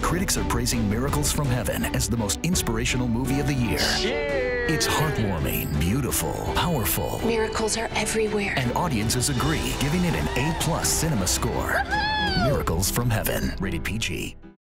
critics are praising Miracles from Heaven as the most inspirational movie of the year. Cheers! It's heartwarming, beautiful, powerful. Miracles are everywhere. And audiences agree, giving it an A+ cinema score. Miracles from Heaven, rated PG.